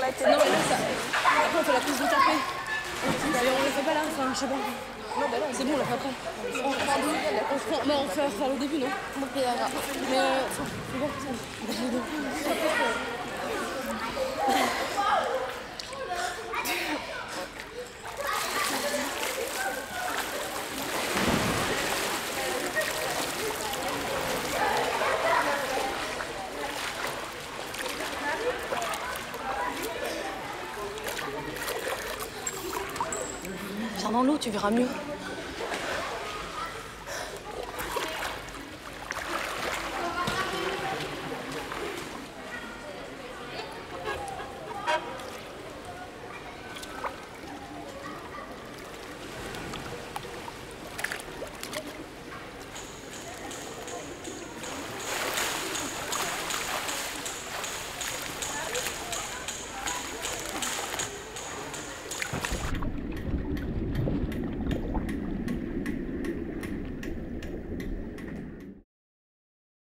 arrêter. Non, mais là, ça. Après, on fait la prise de café. Mais on le fait pas là, enfin, je sais pas. Non, bah là, c'est bon, on l'a fait après. On reprend d'où? Mais on fait faire le début, non? Ok, alors. Mais c'est bon, c'est bon. Viens dans l'eau, tu verras mieux.